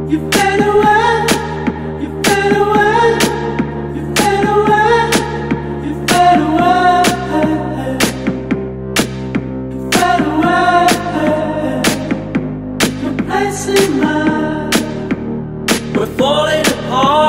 You fade away, you fade away, you fade away, you fade away, you fade away. Replacing mine. We're falling apart.